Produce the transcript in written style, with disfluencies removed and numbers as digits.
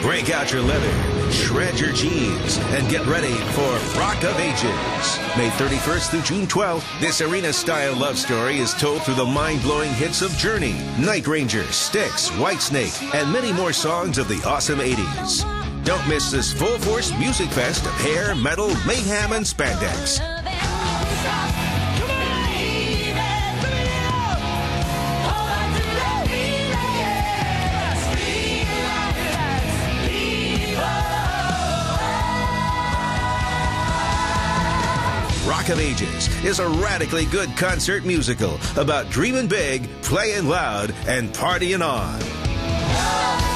Break out your leather, shred your jeans, and get ready for Rock of Ages. May 31st through June 12th, this arena-style love story is told through the mind-blowing hits of Journey, Night Ranger, Styx, Whitesnake, and many more songs of the awesome 80s. Don't miss this full-force music fest of hair, metal, mayhem, and spandex. Rock of Ages is a radically good concert musical about dreaming big, playing loud, and partying on.